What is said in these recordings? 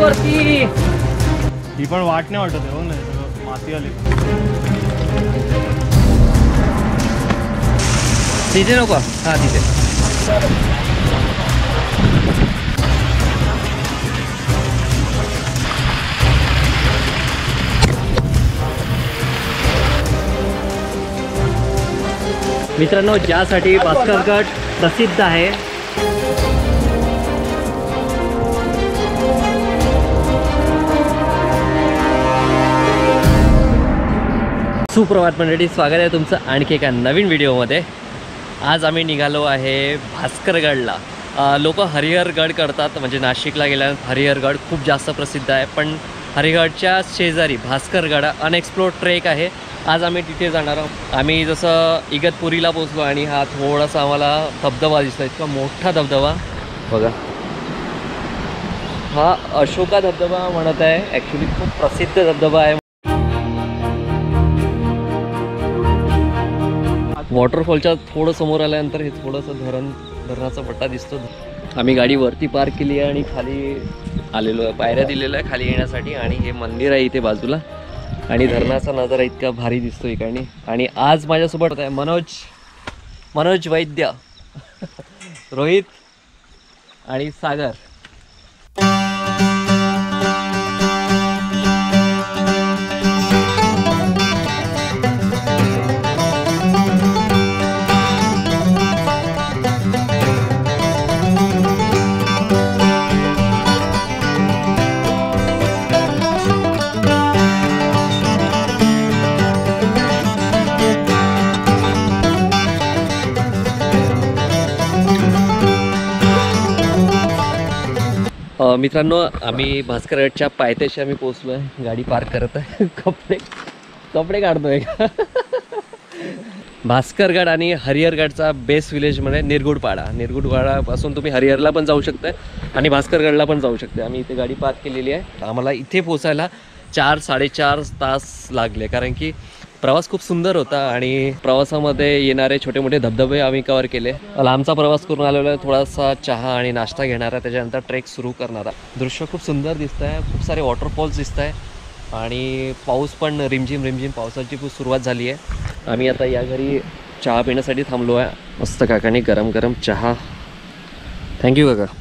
वरती. ही पण वाट नाही वाटत हो ना, माती आली. तिथे नको. हा तिथे. मित्रांनो, ज्यासाठी भास्करगड प्रसिद्ध आहे, सुप्रभात मंडळी, स्वागत आहे तुमचं आणखी एका नवीन व्हिडिओमध्ये. आज आम्ही निघालो आहे भास्करगडला. लोक हरिहरगड करतात, म्हणजे नाशिकला गेल्यानंतर हरिहरगड खूप जास्त प्रसिद्ध आहे, पण हरिहरच्या शेजारी भास्करगड अनएक्सप्लोर्ड ट्रेक आहे. आज आम्ही तिथे जाणार आहोत. आम्ही जसं इगतपुरीला पोचलो आणि हा थोडासा आम्हाला धबधबा दिसतो, इतका मोठा धबधबा बघा. हा अशोका धबधबा म्हणत आहे, ॲक्च्युली खूप प्रसिद्ध धबधबा आहे. वॉटरफॉलच्या थोडं समोर आल्यानंतर हे थोडंसं धरणाचा पट्टा दिसतो. आम्ही गाडी वरती पार्क केली आहे आणि खाली आलेलो आहे, पायऱ्या दिलेल्या आहे खाली येण्यासाठी. आणि हे मंदिर आहे इथे बाजूला आणि धरणाचा नजारा इतका भारी दिसतो इकडे. आणि आज माझ्यासोबत आहे मनोज वैद्य, रोहित आणि सागर. मित्रांनो, आम्ही भास्करगडच्या पायथ्याशी आम्ही पोचलो आहे. गाडी पार्क करत आहे, कपडे काढतोय. भास्करगड आणि हरिहरगडचा बेस्ट विलेज म्हणजे निरगुडपाडापासून तुम्ही हरिहरला पण जाऊ शकता आणि भास्करगडला पण जाऊ शकता. आम्ही इथे गाडी पार्क केलेली आहे. आम्हाला इथे पोचायला 4-4.5 तास लागले, कारण की प्रवास खूप सुंदर होता आणि प्रवासामध्ये येणारे छोटे मोठे धबधबे आम्ही कवर केले. लांबचा प्रवास करून आलेला आहे, थोडासा चहा आणि नाश्ता घेणारा, त्याच्यानंतर ट्रेक सुरू करणारा. दृश्य खूप सुंदर दिसत आहे, खूप सारे वॉटरफॉल्स दिसत आहे आणि पाऊस पण रिमझिम पावसाची खूप सुरुवात झाली आहे. आम्ही आता या घरी चहा पिण्यासाठी थांबलो आहे. मस्त काकाने गरम गरम चहा. थँक्यू काका.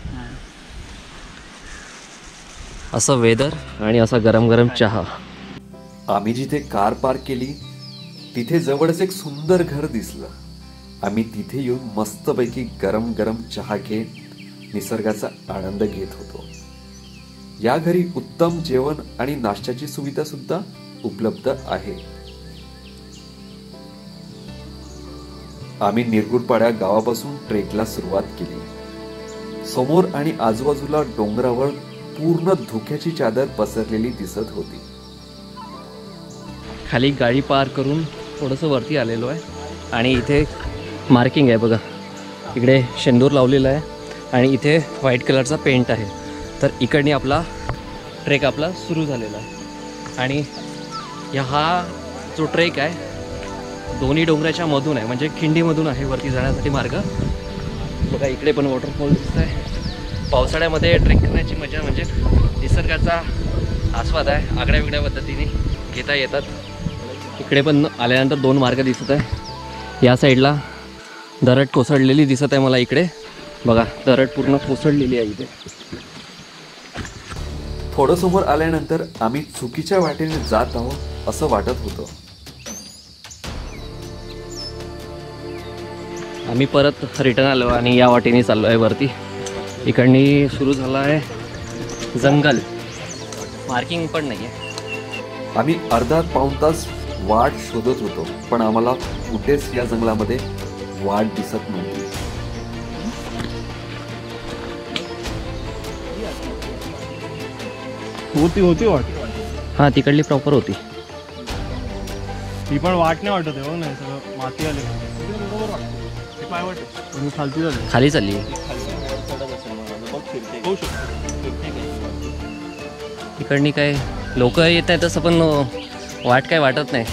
असं वेदर आणि असा गरम गरम चहा. आम्ही जिथे कार पार्क केली तिथे जवळच एक सुंदर घर दिसलं. आम्ही तिथे येऊन मस्तपैकी गरम गरम चहा घेत निसर्गाचा आनंद घेत होतो. या घरी उत्तम जेवण आणि नाश्त्याची सुविधा सुद्धा उपलब्ध आहे. आम्ही निरगुडपाडा गावापासून ट्रेकला सुरुवात केली. समोर आणि आजूबाजूला डोंगरावर पूर्ण धुक्याची चादर पसरलेली दिसत होती. खाली गाडी पार्क करून थोडंसं वरती आलेलो आहे आणि इथे मार्किंग आहे बघा. इकडे शेंदूर लावलेला आहे आणि इथे व्हाईट कलरचा पेंट आहे. तर इकडनी आपला ट्रेक सुरू झालेला आहे. आणि हा जो ट्रेक आहे दोन्ही डोंगराच्या मधून आहे, म्हणजे खिंडीमधून आहे वरती जाण्यासाठी मार्ग. बघा इकडे पण वॉटरफॉल दिसत आहे. पावसाळ्यामध्ये ट्रेक करण्याची मजा म्हणजे निसर्गाचा आस्वाद आहे, आगळ्या वेगळ्या पद्धतीने घेता येतात. इकडे पण आल्यानंतर 2 मार्ग दिसत आहे. या साईडला दरड कोसळलेली दिसत आहे मला. इकडे बघा दरड पूर्ण कोसळलेली आहे इथे. थोडं समोर आल्यानंतर आम्ही चुकीच्या वाटेने जात आहोत असं वाटत होतं. आम्ही परत रिटर्न आलो आणि या वाटेने चाललो आहे वरती. इकडनी सुरू झाला आहे जंगल, मार्किंग पण नाही आहे. आम्ही अर्धा-पाऊण तास वाट शोधत होतो, पण आम्हाला कुठेच या जंगलामध्ये वाट दिसत नव्हती. होती वाट. हां, तिकडली प्रॉपर होती. ती पण वाट नाही वाटत आहे, नाही सगळं माती आली. खाली चालली. तिकडनी काय लोक येत आहेत तसं, पण वाट काय वाटत नाही.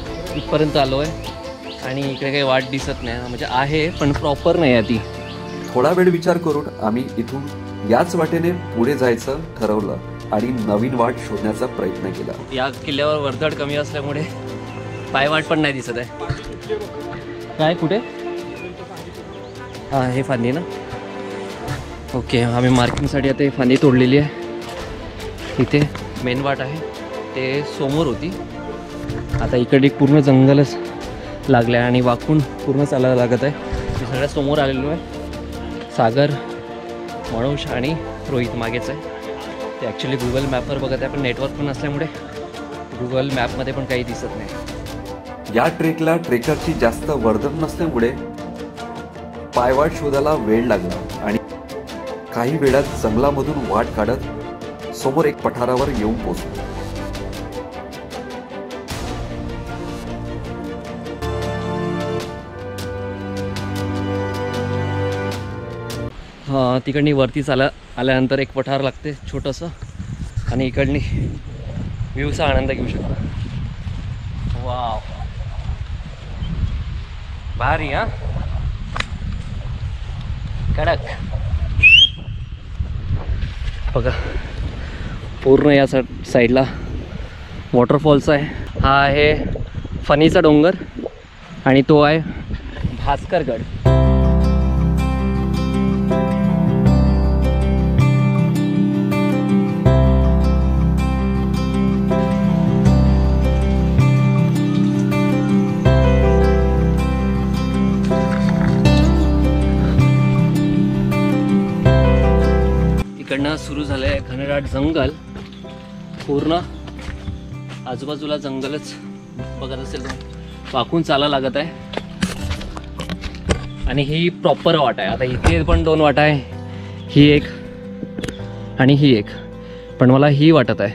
इथपर्यंत आलो आहे आणि इकडे काही वाट दिसत नाही, म्हणजे आहे पण प्रॉपर नाही आहे ती. थोडा वेळ विचार करून आम्ही इथून याच वाटेने पुढे जायचं ठरवलं आणि नवीन वाट शोधण्याचा प्रयत्न केला. या किल्ल्यावर वर्दळ कमी असल्यामुळे पायवाट पण नाही दिसत आहे. काय कुठे? हां, हे फांदी ना. ओके, आम्ही मार्किंगसाठी आता फांदी तोडलेली आहे. इथे मेन वाट आहे ते समोर होती. आता इकडे पूर्ण जंगलच लागलं आहे आणि वाकून पूर्ण चालायला लागत आहे. मी सगळ्यात समोर आलेलो आहे. सागर, मनोज आणि रोहित मागेच आहे. ते ॲक्च्युली गुगल मॅपवर बघत आहे, पण नेटवर्क पण असल्यामुळे गुगल मॅपमध्ये पण काही दिसत नाही. या ट्रेकला ट्रेकरची जास्त वर्दळ नसल्यामुळे पायवाट शोधायला वेळ लागला आणि काही वेळात जंगलामधून वाट काढत समोर एक पठारावर येऊन पोहोचलो. तिकडनी वरती आल्यानंतर एक पठार लागते छोटंसं आणि इकडनी व्ह्यूचा आनंद घेऊ शकता. वाव, भारी. हां, कडक. बघा, पूर्ण या साईडला वॉटरफॉल्स आहे. हा आहे फणीचा डोंगर आणि तो आहे भास्करगड. इकडनं सुरू झालं आहे घनदाट जंगल. पूर्ण आजूबाजूला जंगलच बघत असेल तुम्ही. वाकून चालायला लागत आहे आणि ही प्रॉपर वाट आहे. आता इथे पण 2 वाटा आहे, ही एक आणि ही एक, पण मला ही वाटत आहे.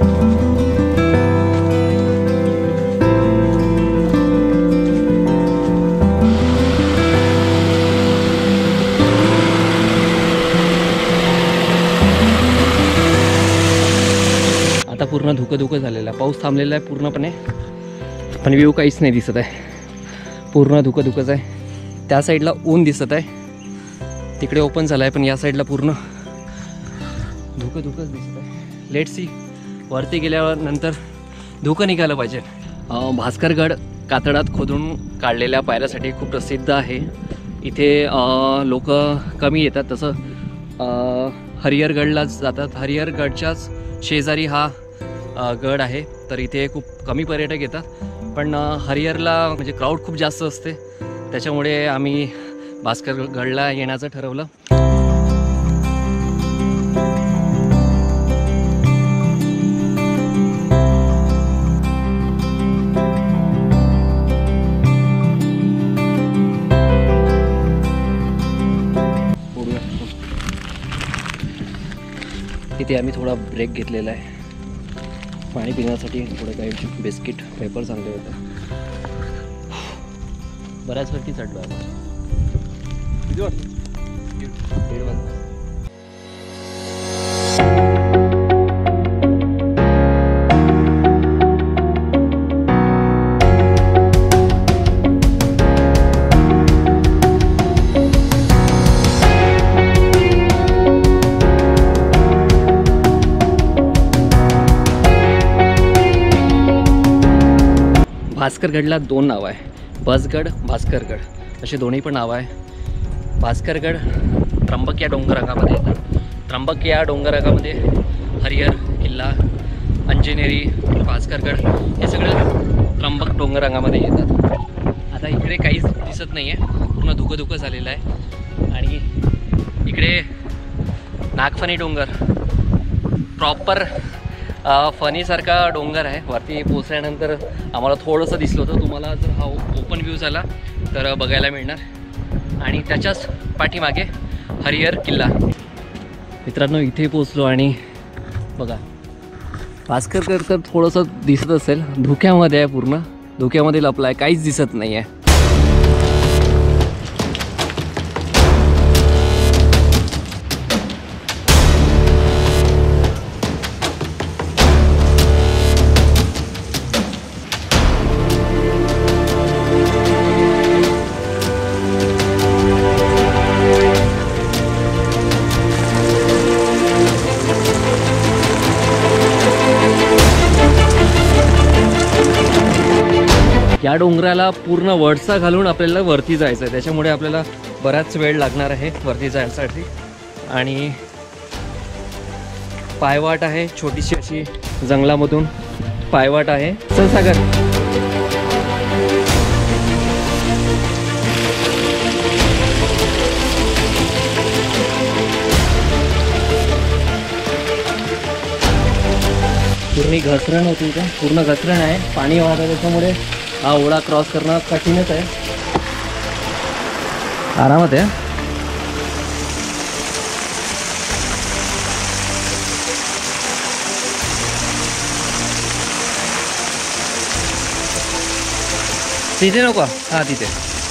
आता पूर्ण धुकं झालेलं आहे. पाऊस थांबलेला आहे पूर्णपणे, पण व्ह्यू काहीच नाही दिसत आहे. पूर्ण धुकंच आहे. त्या साईडला ऊन दिसत आहे, तिकडे ओपन झालं आहे, पण या साईडला पूर्ण धुकंच दिसत आहे. लेट सी, वरती गेल्यावर नंतर धुकं निघालं पाहिजे. भास्करगड कातळात खोदून काढलेल्या पायऱ्यासाठी खूप प्रसिद्ध आहे. इथे लोक कमी येतात. तसं हरिहरगडलाच जातात. हरिहरगडच्याच शेजारी हा गड आहे, तर इथे खूप कमी पर्यटक येतात. पण हरिहरला म्हणजे क्राऊड खूप जास्त असते, त्याच्यामुळे आम्ही भास्करगडला येण्याचं ठरवलं. इथे आम्ही थोडा ब्रेक घेतलेला आहे पाणी पिण्यासाठी. थोडं काही बिस्किट पेपर चांगले होते. बऱ्याच वरती चढलो आहे. किती वाजता? 1:30 वाजता. भास्करगडला 2 नावं आहे, बसगड, भास्करगड असे दोन्ही पण नावं आहे. भास्करगड त्र्यंबक या डोंगररांगामध्ये येतात. त्र्यंबक या डोंगररांगामध्ये हरिहर किल्ला, अंजनेरी, भास्करगड हे सगळं त्र्यंबक डोंगररांगामध्ये येतात. आता इकडे काहीच दिसत नाही आहे, पूर्ण धुकं झालेलं आहे. आणि इकडे नागफणी डोंगर प्रॉपर फणीसारखा डोंगर आहे. वरती पोचल्यानंतर आम्हाला थोडंसं दिसलं होतं. तुम्हाला जर हा ओपन व्ह्यू झाला तर बघायला मिळणार. आणि त्याच्याच पाठीमागे हरिहर किल्ला. मित्रांनो, इथे पोचलो आणि बघा भास्करगड तर थोडंसं दिसत असेल, धुक्यामध्ये आहे, पूर्ण धुक्यामध्ये लपला आहे, काहीच दिसत नाही आहे. या डोंगराला पूर्ण वळसा घालून आपल्याला वरती जायचं आहे, त्याच्यामुळे आपल्याला बराच वेळ लागणार आहे वरती जायसाठी. आणि पायवाट आहे, छोटीशी अशी जंगलामधून पायवाट आहे. चल सागर. पूर्ण घसरण होती का, पूर्ण घसरण आहे, पाणी वाहत आहे, त्याच्यामुळे हा ओढा क्रॉस करणं कठीणच आहे. आरामात आहे. तिथे नको, हा तिथे.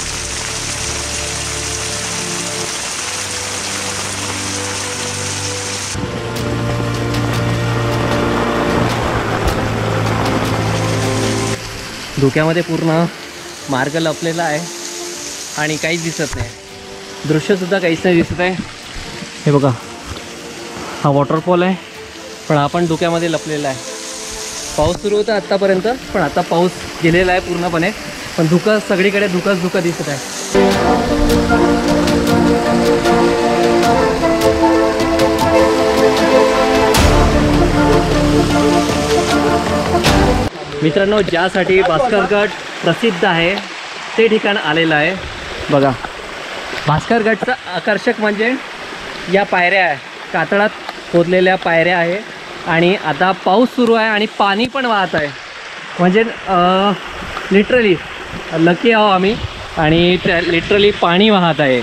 धुक्यामध्ये पूर्ण मार्ग लपलेला आहे आणि काहीच दिसत नाही, दृश्यसुद्धा काहीच नाही दिसत आहे. हे बघा, हा वॉटरफॉल आहे, पण आपण धुक्यामध्ये लपलेला आहे. पाऊस सुरू होता आत्तापर्यंत, पण आता पाऊस गेलेला आहे पूर्णपणे, पण धुकं सगळीकडे धुकं दिसत आहे. मित्रांनो, ज्यासाठी भास्करगड प्रसिद्ध आहे ते ठिकाण आलेलं आहे. बघा, भास्करगडचं आकर्षक म्हणजे या पायऱ्या आहे, कातळात खोदलेल्या पायऱ्या आहे. आणि आता पाऊस सुरू आहे आणि पाणी पण वाहत आहे, म्हणजे लिटरली लकी आहो आम्ही. आणि त्या लिटरली पाणी वाहत आहे.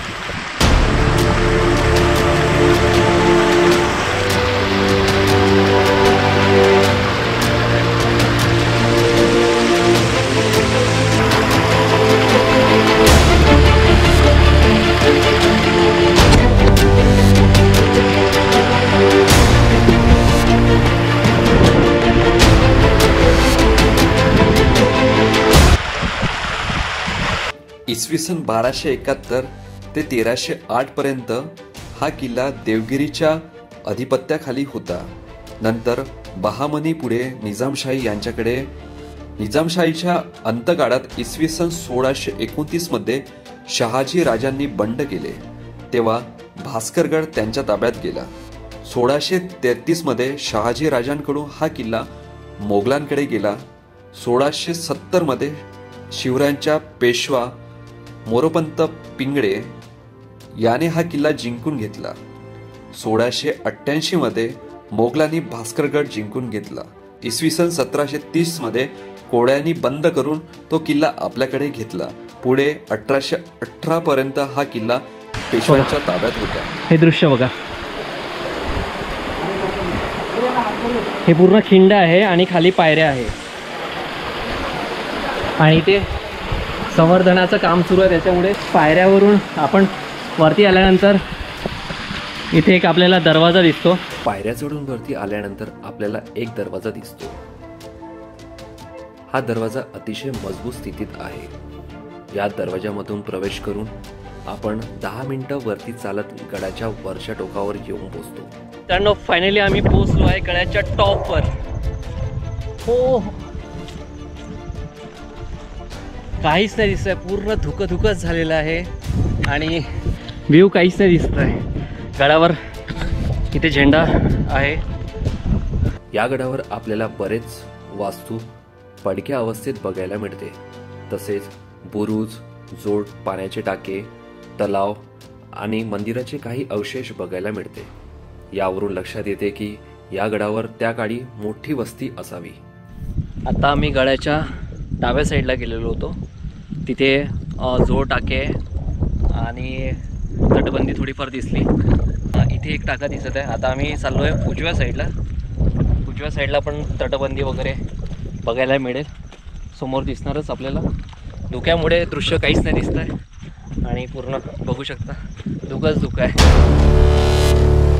इसवी सन 1271 ते 1308 पर्यंत हा किल्ला देवगिरीच्या अधिपत्याखाली होता. नंतर बहामनी पुढे निजामशाही यांच्याकडे. निजामशाहीच्या अंतकाळात इसवी सन 1629 मध्ये शहाजी राजांनी बंड केले, तेव्हा भास्करगड त्यांच्या ताब्यात गेला. 1633 मध्ये शहाजी राजांकडून हा किल्ला मोगलांकडे गेला. 1670 मध्ये शिवरायांच्या पेशवा मोरोपंत पिंगळे याने हा किल्ला जिंकून घेतला. 1688 मध्ये मोगलांनी भास्करगड जिंकून घेतला. इसवी सन 1730 मध्ये कोळ्यांनी बंद करून तो किल्ला आपल्याकडे घेतला. पुढे 1818 पर्यंत हा किल्ला पेशव्यांच्या ताब्यात होता. हे दृश्य बघा, हे पूर्ण खिंड आहे आणि खाली पायऱ्या आहे आणि ते संवर्धनाचं काम सुरू आहे, त्याच्यामुळे पायऱ्यावरून आपण वरती आल्यानंतर इथे एक आपल्याला दरवाजा दिसतो. पायऱ्या चढून वरती आल्यानंतर आपल्याला एक दरवाजा दिसतो. हा दरवाजा अतिशय मजबूत स्थितीत आहे. या दरवाजामधून प्रवेश करून आपण 10 मिनिटं वरती चालत गडाच्या वरच्या टोकावर येऊन पोहोचतो. त्यानं फायनली आम्ही पोहोचलो आहे गडाच्या टॉपवर. हो, काहीच नाही दिसत आहे, पूर्ण धुकंच झालेलं आहे आणि व्ह्यू काहीच नाही दिसत आहे. गडावर इथे झेंडा आहे. या गडावर आपल्याला बरेच वास्तू पडक्या अवस्थेत बघायला मिळते. तसेच बुरुज, जोड, पाण्याचे टाके, तलाव आणि मंदिराचे काही अवशेष बघायला मिळते. यावरून लक्षात येते की या गडावर त्या काळी मोठी वस्ती असावी. आता आम्ही गडाच्या डाव्या साईडला गेलेलो होतो. तिथे जोड टाके आणि तटबंदी थोडीफार दिसली. इथे एक टाका दिसत आहे. आता आम्ही चाललो आहे उजव्या साईडला. उजव्या साईडला पण तटबंदी वगैरे बघायला मिळेल. समोर दिसणारच आपल्याला. धुक्यामुळे दृश्य काहीच नाही दिसत आहे आणि पूर्ण बघू शकता धुकंच धुकं आहे.